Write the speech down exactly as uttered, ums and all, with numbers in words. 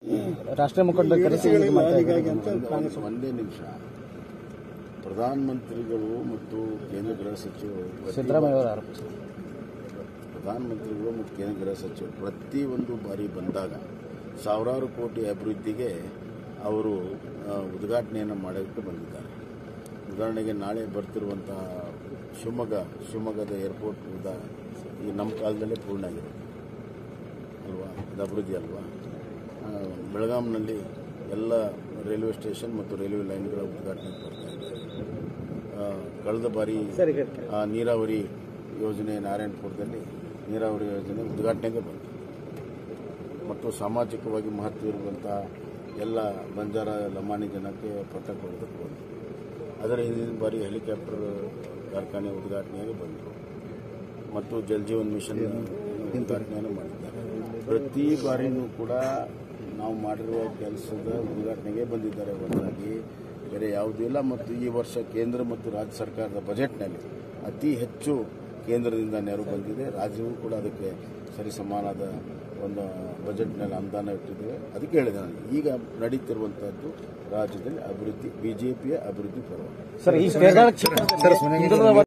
ರಾಷ್ಟ್ರೀಯ ಮುಖಂಡರ ಕರೆಸಿ ಒಂದೇ ನಿಮಿಷ. ಪ್ರಧಾನಮಂತ್ರಿಗಳು ಮತ್ತು ಕೇಂದ್ರ ಗೃಹ ಸಚಿವರು ಸಿದ್ದರಾಮಯ್ಯ ಅವರು ಆರೋಪಿಸಿದರು. ಪ್ರಧಾನಮಂತ್ರಿಗಳು ಮತ್ತು ಕೇಂದ್ರ ಗೃಹ ಸಚಿವರು ಪ್ರತಿಯೊಂದು ಬಾರಿ ಬಂದಾಗ ಸಾವಿರಾರು ಕೋಟಿ ಅಭಿವೃದ್ಧಿಗೆ ಅವರು ಉದ್ಘಾಟನೆಯನ್ನು ಮಾಡೋಕ್ಕೆ ಬಂದಿದ್ದಾರೆ. ಉದಾಹರಣೆಗೆ ನಾಳೆ ಬರ್ತಿರುವಂಥ ಶಿವಮೊಗ್ಗ ಶಿವಮೊಗ್ಗದ ಏರ್ಪೋರ್ಟ್ ಉದಾ ಈ ನಮ್ಮ ಕಾಲದಲ್ಲೇ ಪೂರ್ಣ ಆಗಿದೆ ಅಲ್ವಾ, ಇದು ಅಭಿವೃದ್ಧಿ ಅಲ್ವಾ. ಬೆಳಗಾಂನಲ್ಲಿ ಎಲ್ಲ ರೈಲ್ವೆ ಸ್ಟೇಷನ್ ಮತ್ತು ರೈಲ್ವೆ ಲೈನ್ಗಳ ಉದ್ಘಾಟನೆ ಬರ್ತಾ ಇದ್ದಾರೆ. ಕಳೆದ ಬಾರಿ ನೀರಾವರಿ ಯೋಜನೆ ನಾರಾಯಣಪುರದಲ್ಲಿ ನೀರಾವರಿ ಯೋಜನೆ ಉದ್ಘಾಟನೆಗೆ ಬಂತು ಮತ್ತು ಸಾಮಾಜಿಕವಾಗಿ ಮಹತ್ವ ಇರುವಂಥ ಎಲ್ಲ ಬಂಜಾರ ಲಮಾಣಿ ಜನಕ್ಕೆ ಪಟ್ಟ ಕೊಡೋದಕ್ಕೆ ಬಂತು. ಅದರ ಹಿಂದಿನ ಬಾರಿ ಹೆಲಿಕಾಪ್ಟರ್ ಕಾರ್ಖಾನೆ ಉದ್ಘಾಟನೆಯಾಗಿ ಬಂದರು ಮತ್ತು ಜಲ್ ಜೀವನ್ ಮಿಷನ್ ಉದ್ಘಾಟನೆಯನ್ನು ಮಾಡಿದ್ದಾರೆ. ಪ್ರತಿ ಬಾರಿಯೂ ಕೂಡ ನಾವು ಮಾಡಿರುವ ಕೆಲಸದ ಉದ್ಘಾಟನೆಗೆ ಬಂದಿದ್ದಾರೆ ಹೊರತಾಗಿ ಬೇರೆ ಯಾವುದೂ ಇಲ್ಲ. ಮತ್ತು ಈ ವರ್ಷ ಕೇಂದ್ರ ಮತ್ತು ರಾಜ್ಯ ಸರ್ಕಾರದ ಬಜೆಟ್ನಲ್ಲಿ ಅತಿ ಹೆಚ್ಚು ಕೇಂದ್ರದಿಂದ ನೆರವು ಬಂದಿದೆ. ರಾಜ್ಯವೂ ಕೂಡ ಅದಕ್ಕೆ ಸರಿಸಮಾನದ ಒಂದು ಬಜೆಟ್ನಲ್ಲಿ ಅನುದಾನ ಇಟ್ಟಿದ್ದೇವೆ. ಅದಕ್ಕೆ ಹೇಳಿದೆ ನಾನು, ಈಗ ನಡೀತಿರುವಂತಹದ್ದು ರಾಜ್ಯದಲ್ಲಿ ಅಭಿವೃದ್ಧಿ, ಬಿಜೆಪಿಯ ಅಭಿವೃದ್ಧಿ ಪರ್ವ.